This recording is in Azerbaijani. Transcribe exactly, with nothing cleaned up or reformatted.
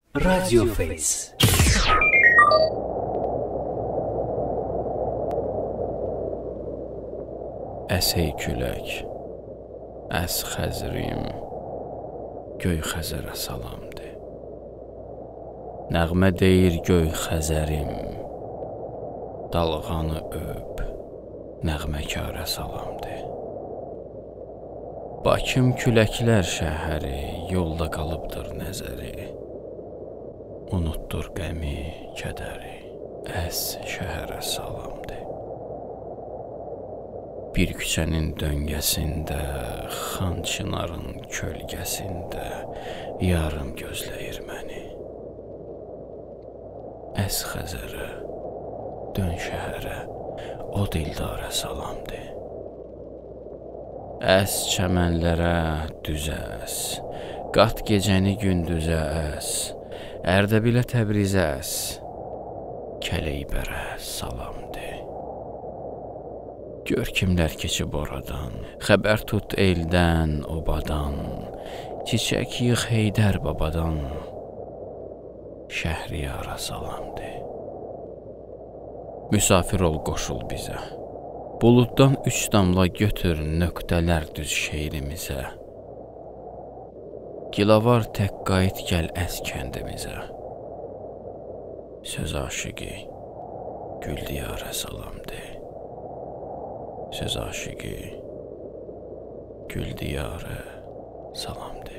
Radio Face. Əsey külək, əs xəzrim, göy xəzərə salamdır. Nəğmə deyir göy xəzərim, dalğanı öp, nəğməkara salamdır. Bakım küləklər şəhəri, yolda qalıbdır nəzəri. Unutdur qəmi, kədəri, əs şəhərə salamdır. Bir küçənin döngəsində, Xan Çınarın kölgəsində yarım gözləyir məni. Əs xəzərə, dön şəhərə, o dildarə salamdır. Əs çəmənlərə düzə əs, qat gecəni gündüzə əs, Ərdəbilə Təbrizə əs, Kələybərə salamdır. Gör kimlər keçib oradan, xəbər tut eldən, obadan, çiçək yığ Heydər babadan, Şəhriyara salamdır. Müsafir ol qoşul bizə, buluddan üç damla götür nöqtələr düz şeirimizə. Gilavar tək qayıt gəl əs kəndimizə. Söz aşıqı, gül diyarə salamdır. Söz aşıqı, gül diyarə salamdır.